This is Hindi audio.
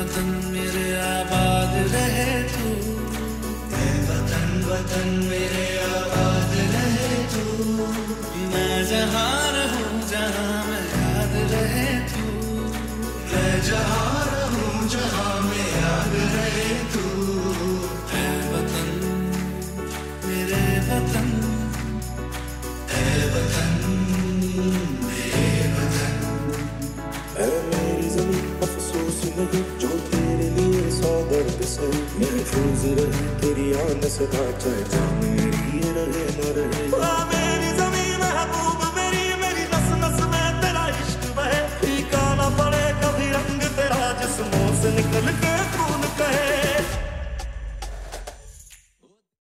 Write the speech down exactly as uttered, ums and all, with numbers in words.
वतन मेरे आबाद रहे तू, ऐ वतन वतन मेरे आबाद रहे तू। मैं जहाँ रहूं जहाँ मैं याद रहे तू, मैं जहाँ रहूं जहाँ मैं याद रहे तू। ऐ वतन मेरे वतन, ऐ वतन मेरे वतन। ऐ मेरी ज़मीं अफ़सोस नहीं जो तेरे लिए सौ दर्द से, महफूज रहे तेरी आन सदा, चाहे जान मेरी रहे न रहे।